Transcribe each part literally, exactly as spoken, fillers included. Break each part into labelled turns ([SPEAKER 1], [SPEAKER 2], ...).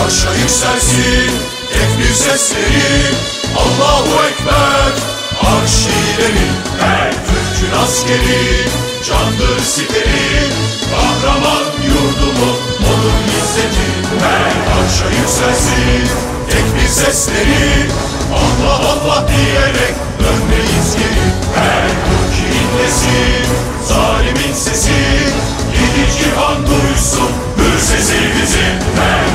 [SPEAKER 1] Arşa yükselsin tekbir sesleri, Allahu Ekber arş ileri. Hey! Türk'ün askeri, candır siperi, kahraman yurdumun onun izzeti. Hey! Arşa yükselsin tekbir sesleri, Allah Allah diyerek dönmeyiz geri. Hey! Türk inlesin zalimin sesi, yedi cihan duysun hür sesimizi. Hey!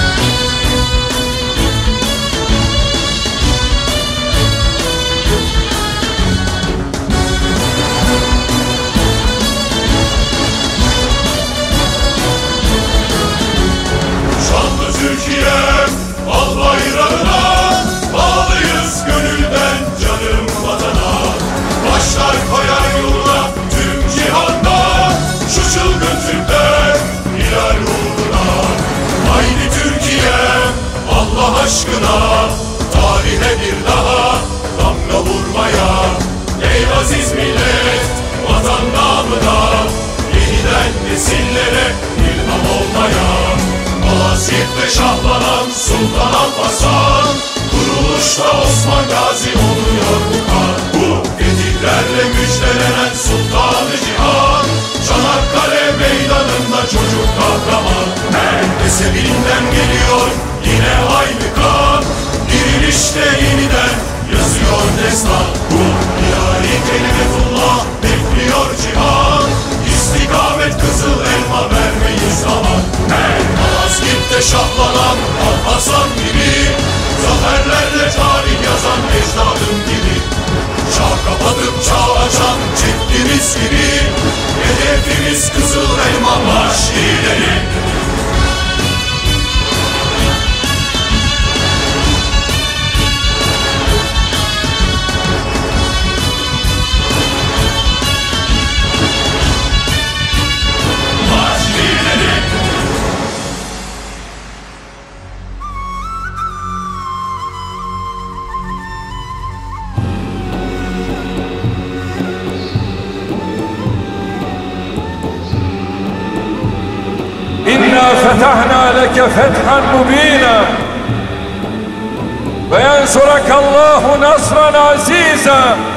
[SPEAKER 1] Türkiye'm al bayrağına, bağlıyız gönülden canım vatana. Başlar koyar yoluna tüm cihanda, şu çılgın Türkler hilal uğruna. Haydi Türkiye'm Allah aşkına, tarihe bir daha damga vurmaya. Ey aziz millet, vatan namına, yeniden nesillere ilham olmaya. Malazgirt'te şahlanan Sultan Alparslan, kuruluşta Osman Gazi oluyor bu kan. Bu fetihlerle müjdelenen Sultan-ı Cihan, Çanakkale meydanında çocuk kahraman. Her mezhebinden geliyor yine aynı kan, dirilişte yeniden yazıyor destan. Bu ilahi kelimetullah bekliyor cihan, istikamet kızıl elma vermeyiz aman. Hey! Malazgirt'te şahlanan Alparslan gibi, zaferlerle tarih yazan ecdadım gibi. Çağ kapatıp çağ açan çiftimiz gibi, hedefimiz kızıl elma marş ileri.
[SPEAKER 2] إنا فتحنا لك فتحا مبينا وينصرك الله نصرا عزيزا.